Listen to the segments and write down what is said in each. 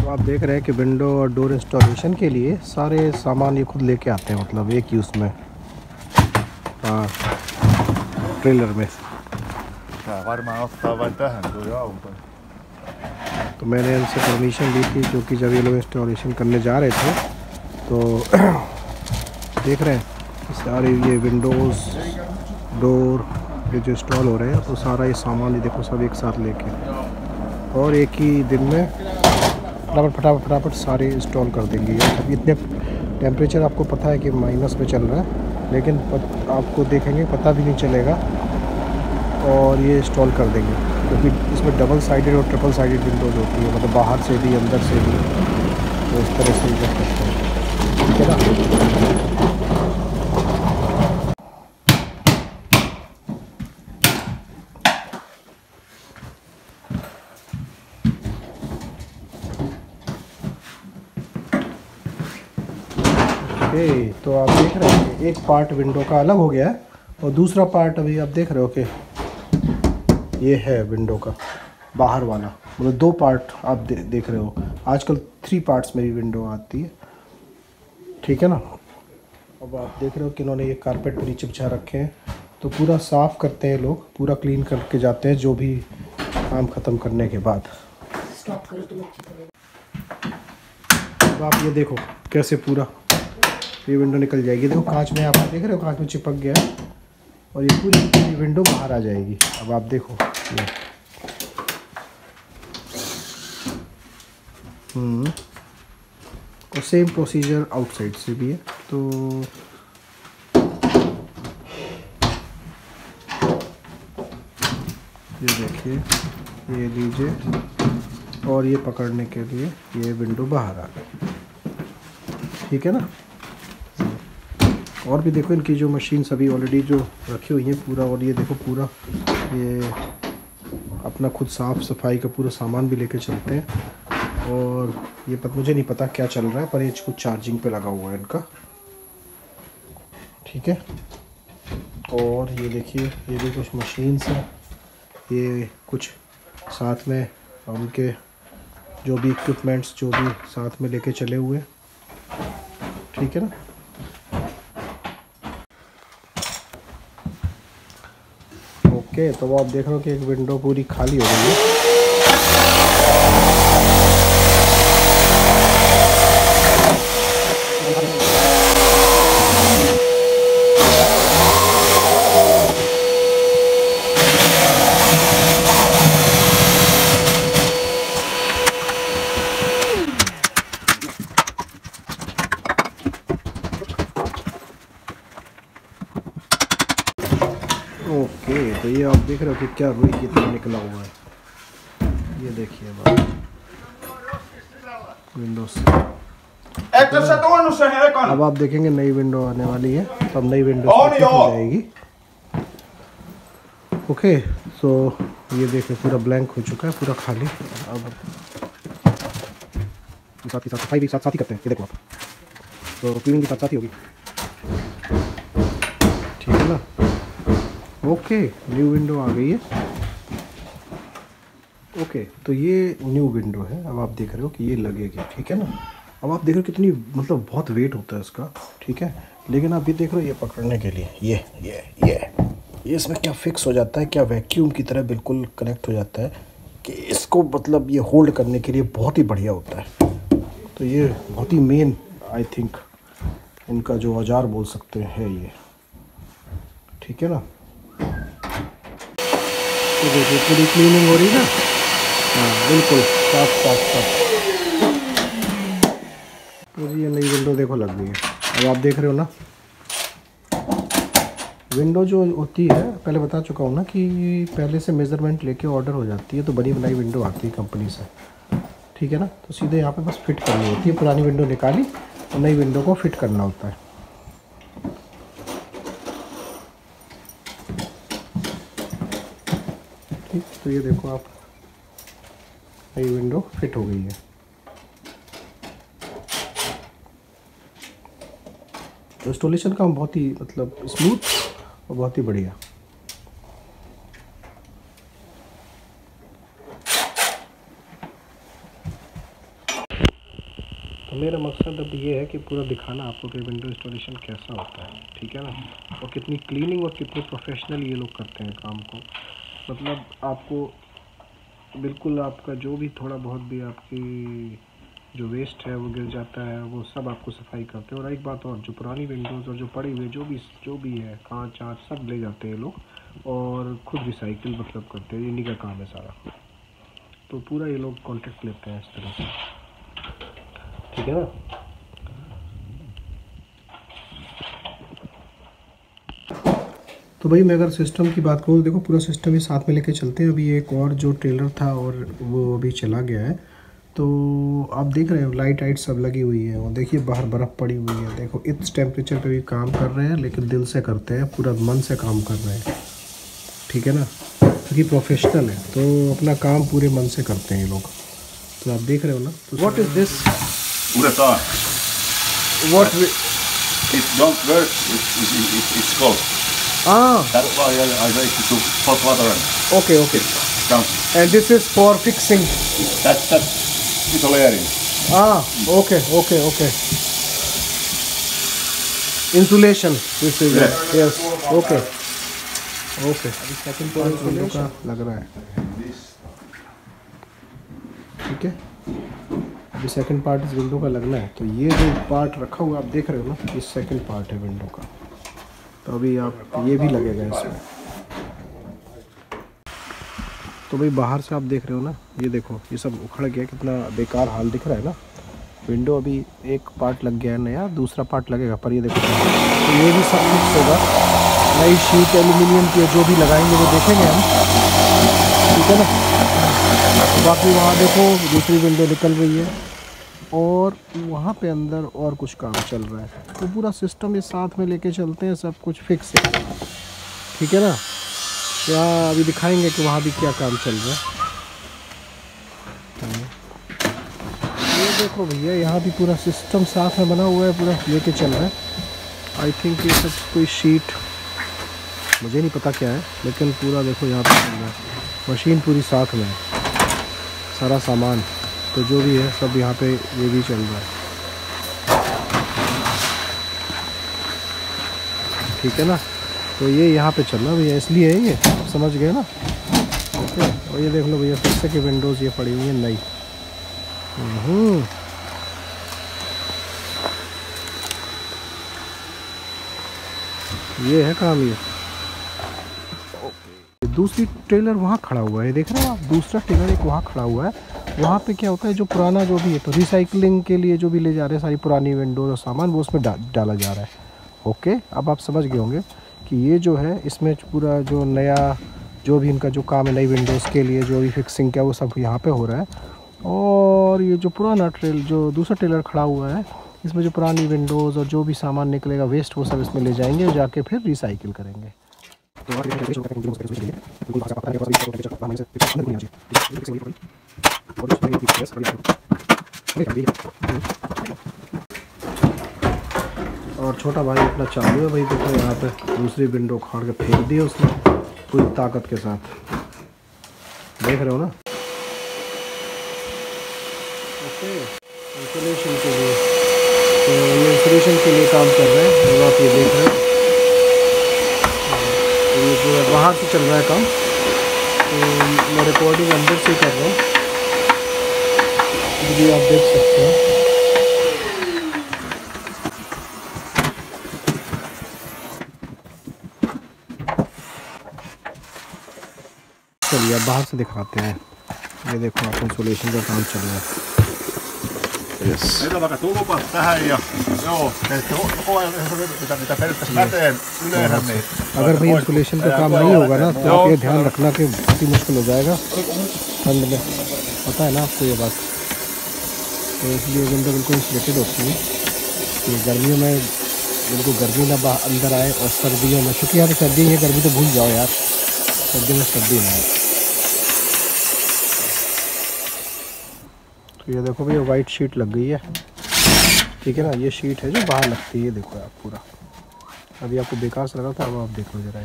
आप देख रहे हैं कि विंडो और डोर इंस्टॉलेशन के लिए सारे सामान ये खुद लेके आते हैं, मतलब एक यूज़ में। हाँ, ट्रेलर में। तो मैंने इनसे परमिशन ली थी, क्योंकि जब ये लोग इंस्टॉलेशन करने जा रहे थे तो देख रहे हैं सारे ये विंडोज़ डोर ये जो इंस्टॉल हो रहे हैं, तो सारा ये सामान ये देखो सब एक साथ लेके और एक ही दिन में फटाफट सारे इंस्टॉल कर देंगे। अभी इतने टेम्परेचर आपको पता है कि माइनस में चल रहा है, लेकिन आपको देखेंगे पता भी नहीं चलेगा और ये इंस्टॉल कर देंगे, क्योंकि इसमें डबल साइडेड और ट्रिपल साइडेड विंडोज़ होती है, मतलब बाहर से भी अंदर से भी। तो इस तरह से कर सकते हैं, ठीक है ना। तो आप देख रहे हैं कि एक पार्ट विंडो का अलग हो गया है और दूसरा पार्ट अभी आप देख रहे हो कि ये है विंडो का बाहर वाला, मतलब दो पार्ट आप देख रहे हो। आजकल 3 पार्ट्स में भी विंडो आती है, ठीक है ना। अब आप देख रहे हो कि इन्होंने ये कारपेट पर नीचे बिछा रखे हैं, तो पूरा साफ़ करते हैं लोग, पूरा क्लीन करके जाते हैं जो भी काम ख़त्म करने के बाद। अब आप ये देखो कैसे पूरा ये विंडो निकल जाएगी। देखो कांच में, आप देख रहे हो कांच में चिपक गया और ये पूरी विंडो बाहर आ जाएगी। अब आप देखो ये और सेम प्रोसीजर आउटसाइड से भी है। तो ये देखिए, ये लीजिए और ये पकड़ने के लिए ये विंडो बाहर आ गई, ठीक है ना। और भी देखो इनकी जो मशीन सभी ऑलरेडी जो रखी हुई है पूरा, और ये देखो पूरा ये अपना खुद साफ़ सफाई का पूरा सामान भी लेके चलते हैं। और ये मुझे नहीं पता क्या चल रहा है, पर ये कुछ चार्जिंग पे लगा हुआ है इनका, ठीक है। और ये देखिए ये भी कुछ मशीन्स हैं, ये कुछ साथ में उनके जो भी इक्विपमेंट्स जो भी साथ में लेके चले हुए, ठीक है ना। ओके, तो आप देख रहे हो कि एक विंडो पूरी खाली हो गई है। ओके, तो ये आप देख रहे हो कि क्या रुई की तरह निकला हुआ है। ये देखिए बात विंडोज। अब आप देखेंगे नई विंडो आने वाली है, तो अब नई विंडो हो जाएगी। ओके, तो ये देखिए पूरा ब्लैंक हो चुका है, पूरा खाली। अब साथ ही साथ सफाई भी साथ साथ ही करते हैं, ये देखो आप, तो क्लीनिंग भी साथ साथ ही होगी, ठीक है ना। ओके, न्यू विंडो आ गई है। ओके, तो ये न्यू विंडो है। अब आप देख रहे हो कि ये लगेगी, ठीक है ना। अब आप देख रहे हो कितनी, मतलब बहुत वेट होता है इसका, ठीक है। लेकिन आप ये देख रहे हो ये पकड़ने के लिए ये इसमें क्या फिक्स हो जाता है, क्या वैक्यूम की तरह बिल्कुल कनेक्ट हो जाता है कि इसको, मतलब ये होल्ड करने के लिए बहुत ही बढ़िया होता है। तो ये बहुत ही मेन, आई थिंक इनका जो औजार बोल सकते हैं ये, ठीक है ना। तो देखिए पूरी क्लीनिंग हो रही है ना, हाँ बिल्कुल साफ। तो ये नई विंडो देखो लग गई है। अब आप देख रहे हो ना, विंडो जो होती है, पहले बता चुका हूँ ना कि पहले से मेज़रमेंट लेके ऑर्डर हो जाती है, तो बनी बनाई विंडो आती है कंपनी से, ठीक है ना। तो सीधे यहाँ पे बस फिट करनी होती है, पुरानी विंडो निकाली और नई विंडो को फिट करना होता है। ठीक, तो ये देखो आप, नई विंडो फिट हो गई है। तो इंस्टॉलेशन काम बहुत ही, मतलब स्मूथ और बहुत ही बढ़िया। मेरा मकसद अब ये है कि पूरा दिखाना आपको कि विंडो इंस्टॉलेशन कैसा होता है, ठीक है ना, और कितनी क्लीनिंग और कितनी प्रोफेशनल ये लोग करते हैं काम को। मतलब आपको बिल्कुल आपका जो भी थोड़ा बहुत भी आपकी जो वेस्ट है वो गिर जाता है, वो सब आपको सफाई करते हैं। और एक बात और, जो पुरानी विंडोज़ और जो पड़ी हुई जो भी है कांच आँच सब ले जाते हैं लोग और खुद रिसाइकिल मतलब करते हैं, इन्हीं का काम है सारा। तो पूरा ये लोग कॉन्ट्रैक्ट लेते हैं इस तरह से, ठीक है ना। तो भाई मैं अगर सिस्टम की बात करूँ, देखो पूरा सिस्टम ही साथ में लेके चलते हैं। अभी एक और जो ट्रेलर था और वो अभी चला गया है, तो आप देख रहे हो लाइट वाइट सब लगी हुई है। और देखिए बाहर बर्फ़ पड़ी हुई है। देखो इस टेम्परेचर पे भी काम कर रहे हैं, लेकिन दिल से करते हैं, पूरा मन से काम कर रहे हैं, ठीक है ना, क्योंकि प्रोफेशनल है तो अपना काम पूरे मन से करते हैं ये लोग। तो आप देख रहे हो ना। तो what is this? What we... It don't work. It's cold. That's why I like to put hot water on. Okay. And this is for fixing. That's isolating. Okay. Insulation. This is yes. Okay. अभी second part window का लग रहा है, ठीक है। अभी second part इस window का लगना है। तो ये जो पार्ट रखा हुआ आप देख रहे हो ना, ये सेकंड पार्ट है विंडो का। तो अभी आप ये भी लगेगा इसमें। तो भाई बाहर से आप देख रहे हो ना, ये देखो ये सब उखड़ गया, कितना बेकार हाल दिख रहा है ना। विंडो अभी एक पार्ट लग गया है नया, दूसरा पार्ट लगेगा, पर ये देखो तो ये भी सब फिक्स होगा। नई शीट एल्यूमिनियम की जो भी लगाएंगे वो देखेंगे हम, ठीक है ना। तो बाकी वहाँ देखो दूसरी विंडो निकल रही है और वहाँ पे अंदर और कुछ काम चल रहा है। तो पूरा सिस्टम ये साथ में लेके चलते हैं, सब कुछ फिक्स है, ठीक है ना। यहाँ अभी दिखाएंगे कि वहाँ भी क्या काम चल रहा है। ये देखो भैया, यहाँ भी पूरा सिस्टम साथ में बना हुआ है, पूरा लेके चल रहा है। आई थिंक ये सब कोई शीट, मुझे नहीं पता क्या है, लेकिन पूरा देखो यहाँ पे चल रहा है। मशीन पूरी साथ में है, सारा सामान तो जो भी है सब यहाँ पे ये भी चल रहा है, ठीक है ना। तो ये यहाँ पे चल रहा है भैया, इसलिए है ये, समझ गए ना। ओके। और ये देख लो भैया फिर से कि विंडोज़ ये पड़ी हुई है नई। ये है काम ये। दूसरी ट्रेलर वहाँ खड़ा हुआ है, देख रहे हो आप, दूसरा ट्रेलर एक वहाँ खड़ा हुआ है। वहाँ पे क्या होता है, जो पुराना जो भी है तो रिसाइकलिंग के लिए जो भी ले जा रहे हैं सारी पुरानी विंडोज और सामान, वो उसमें डाला जा रहा है। ओके, अब आप समझ गए होंगे कि ये जो है इसमें पूरा जो नया जो भी इनका जो काम है नई विंडोज़ के लिए जो भी फिक्सिंग का वो सब यहाँ पे हो रहा है। और ये जो पुराना जो दूसरा ट्रेलर खड़ा हुआ है, इसमें जो पुरानी विंडोज़ और जो भी सामान निकलेगा वेस्ट वो सब इसमें ले जाएंगे और जाके फिर रिसाइकिल करेंगे। और छोटा भाई अपना चालू है भाई, देखो यहाँ पे दूसरी विंडो उखाड़ के फेंक दी उसने पूरी ताकत के साथ, देख रहे हो ना। ओके, इंसुलेशन के लिए, तो ये इंसुलेशन के लिए काम कर रहे हैं और आप ये देख रहे हैं। तो ये पूरा बाहर से चल रहा है काम, तो मैं रिकॉर्डिंग अंदर से कर रहा हूँ, ये आप देख सकते हैं। चलिए अब बाहर से दिखाते हैं। ये देखो आप इंसुलेशन का काम चल रहा है। अगर भाई इंसुलेशन का काम नहीं होगा ना तो आप ये ध्यान रखना कि बहुत ही मुश्किल हो जाएगा ठंड में, पता है ना आपको ये बात। तो इसलिए विंडो बिल्कुल इंसुलेटेड होती है कि गर्मियों में बिल्कुल गर्मी ना अंदर आए, और सर्दियों में, क्योंकि यहाँ सर्दी है, गर्मी तो भूल जाओ यार, सर्दी में सर्दी में। तो ये देखो भैया वाइट शीट लग गई है, ठीक है ना। ये शीट है जो बाहर लगती है, देखो आप पूरा, अभी आपको बेकार से लगा था, अब आप देखो जरा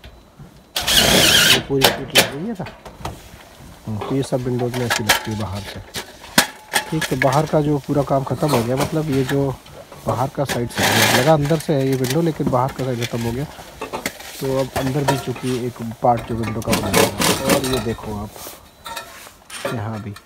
ये पूरी शीट लग गई है ना। तो ये सब विंडोज में ऐसी लगती है बाहर से। ठीक, तो बाहर का जो पूरा काम ख़त्म हो गया, मतलब ये जो बाहर का साइड से लगा, अंदर से है ये विंडो, लेकिन बाहर का साइड ख़त्म हो गया। तो अब अंदर भी चूँकि एक पार्ट जो विंडो का बना है। और ये देखो आप यहाँ भी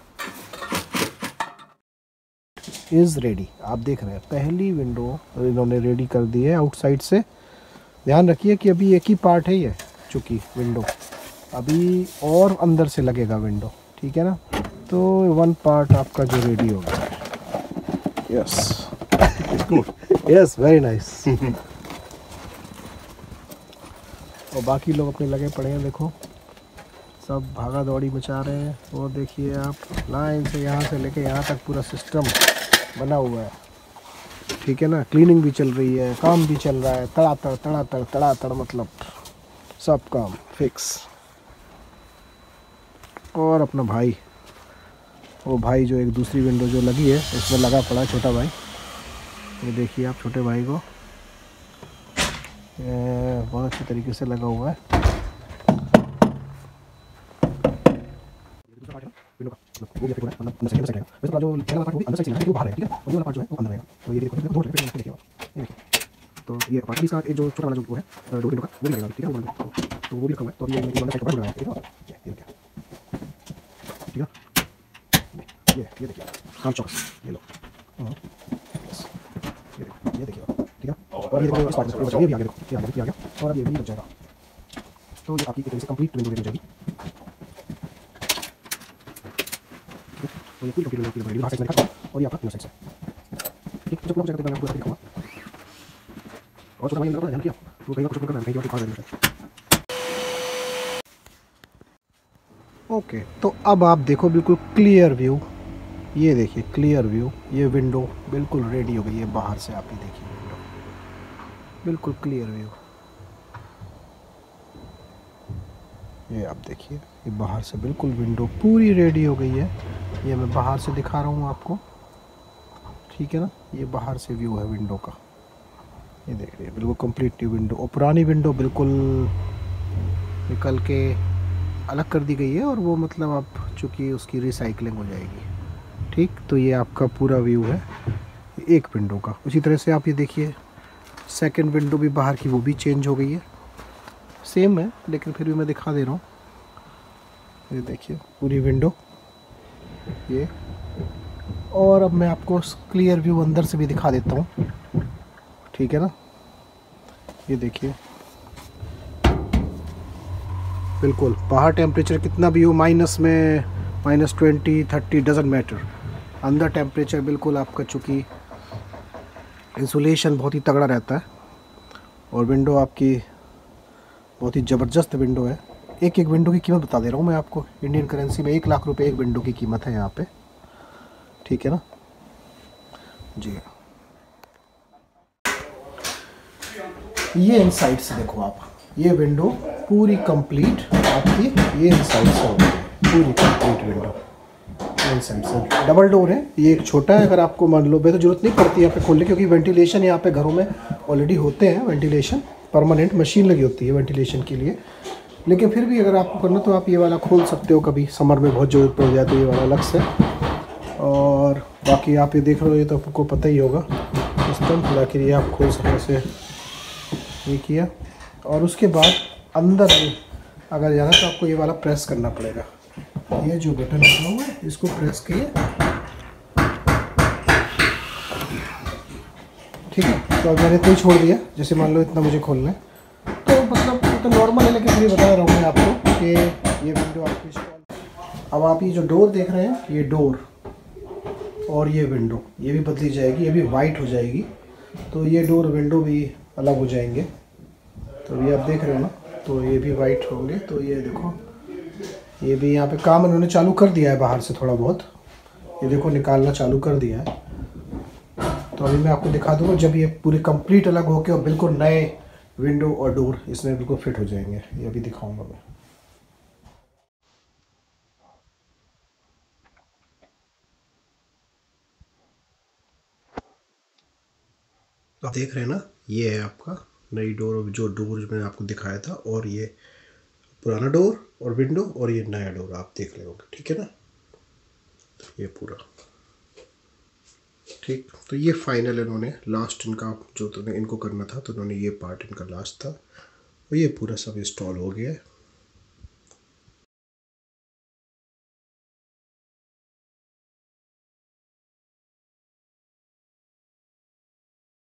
इज़ रेडी, आप देख रहे हैं पहली विंडो इन्होंने रेडी कर दी है आउटसाइड से। ध्यान रखिए कि अभी एक ही पार्ट है ये चूँकि विंडो, अभी और अंदर से लगेगा विंडो, ठीक है ना। तो वन पार्ट आपका जो रेडी हो गया है। Yes yes, very nice. और बाकी लोग अपने लगे पड़े हैं, देखो सब भागा दौड़ी मचा रहे हैं। और देखिए आप लाइन से यहाँ से लेके यहाँ तक पूरा सिस्टम बना हुआ है, ठीक है ना। क्लीनिंग भी चल रही है, काम भी चल रहा है, तड़ातड़ मतलब सब काम फिक्स। और अपना भाई, वो भाई जो एक दूसरी विंडो जो लगी है इसमें लगा पड़ा है, छोटा भाई। ये देखिए आप छोटे भाई को, बहुत अच्छे तरीके से लगा हुआ है। वो भी मतलब अंदर साइड है, वैसे जो पहला वाला पार्ट वो भी अंदर साइड है, वो बाहर है, ठीक है। और ये वाला पार्ट जो है वो अंदर रहेगा। तो ये देखो दो देखिए, ये देखिए। तो ये पार्ट भी इसका जो छोटा वाला जो वो है दो विंडो का वो भी लगेगा, ठीक है। तो वो भी रखा हुआ है। तो ये अंदर साइड पर लगाया, ठीक है। ये देखिए, ठीक है। ये देखिए काम चौकस, ये लो। यस, ये देखिए, ठीक है। और ये देखो इस पार्ट में ये भी आगे देखो, ये आगे आ गया। और अब ये भी लग जाएगा। तो ये आपकी एक तरह से कंप्लीट विंडो हो जाएगी। तो ये पूरी कंप्लीट विंडो बाहर से दिखा और ये आपका इनर साइड से, ठीक। जब लोग जगह पे आपको दिखाऊंगा। और छोटा भाई ने ध्यान किया तो कहीं कुछ करना है, कहीं और दिखा देना है। ओके, तो अब आप देखो बिल्कुल क्लियर व्यू। ये देखिए क्लियर व्यू, ये विंडो बिल्कुल रेडी हो गई है बाहर से। आप ये देखिए विंडो बिल्कुल क्लियर व्यू। ये आप देखिए, ये बाहर से बिल्कुल विंडो पूरी रेडी हो गई है। ये मैं बाहर से दिखा रहा हूँ आपको, ठीक है ना। ये बाहर से व्यू है विंडो का, ये देख रहे हैं बिल्कुल कंप्लीट न्यू विंडो। और पुरानी विंडो बिल्कुल निकल के अलग कर दी गई है, और वो मतलब अब चूँकि उसकी रिसाइकलिंग हो जाएगी, ठीक। तो ये आपका पूरा व्यू है एक विंडो का। उसी तरह से आप ये देखिए सेकंड विंडो भी बाहर की वो भी चेंज हो गई है, सेम है लेकिन फिर भी मैं दिखा दे रहा हूँ। ये देखिए पूरी विंडो ये। और अब मैं आपको क्लियर व्यू अंदर से भी दिखा देता हूँ, ठीक है ना। ये देखिए बिल्कुल बाहर टेम्परेचर कितना भी हो, माइनस में -20 30 डजंट मैटर। अंदर टेम्परेचर बिल्कुल आपका चूँकि इंसुलेशन बहुत ही तगड़ा रहता है। और विंडो आपकी बहुत ही ज़बरदस्त विंडो है। एक एक विंडो की कीमत बता दे रहा हूँ मैं आपको, इंडियन करेंसी में 1 लाख रुपए एक विंडो की कीमत है यहाँ पे, ठीक है ना जी। ये इनसाइड से देखो आप, ये विंडो पूरी कंप्लीट आपकी ये इनसाइड से हो गई है, पूरी कंप्लीट विंडो इनसाइड से। डबल डोर है, ये एक छोटा है। अगर आपको मान लो तो जरूरत नहीं पड़ती यहाँ पे खोलने, क्योंकि वेंटिलेशन यहाँ पे घरों में ऑलरेडी होते हैं। वेंटिलेशन परमानेंट मशीन लगी होती है वेंटिलेशन के लिए। लेकिन फिर भी अगर आपको करना तो आप ये वाला खोल सकते हो, कभी समर में बहुत ज़रूरत पड़ जाए तो ये वाला अलग से। और बाकी आप ये देख रहे हो, ये तो आपको पता ही होगा सिस्टम, बाकी ये आप खोल सकते से ये किया। और उसके बाद अंदर अगर जाना तो आपको ये वाला प्रेस करना पड़ेगा। ये जो बटन लगा हुआ है इसको प्रेस किए, ठीक है। तो अब मैंने तो छोड़ दिया, जैसे मान लो इतना मुझे खोलना है, तो मतलब तो नॉर्मल है, लेकिन ये बता रहा हूँ मैं आपको कि ये विंडो आपकी इंस्टॉल। अब आप ये जो डोर देख रहे हैं, ये डोर और ये विंडो ये भी बदली जाएगी, ये भी वाइट हो जाएगी। तो ये डोर विंडो भी अलग हो जाएंगे। तो ये आप देख रहे हो ना, तो ये भी वाइट होंगे। तो ये देखो, ये भी यहाँ पे काम इन्होंने चालू कर दिया है बाहर से थोड़ा बहुत, ये देखो निकालना चालू कर दिया है। तो अभी मैं आपको दिखा दूँगा जब ये पूरे कंप्लीट अलग होके और बिल्कुल नए विंडो और डोर इसमें बिल्कुल फिट हो जाएंगे, ये अभी दिखाऊंगा मैं। तो आप देख रहे हैं ना, ये है आपका नई डोर, जो डोर मैंने आपको दिखाया था, और ये पुराना डोर और विंडो और ये नया डोर आप देख रहे होंगे, ठीक है ना। ये पूरा ठीक, तो ये फाइनल इन्होंने लास्ट इनका जो इनको करना था, तो इन्होंने ये पार्ट इनका लास्ट था और ये पूरा सब इंस्टॉल हो गया है।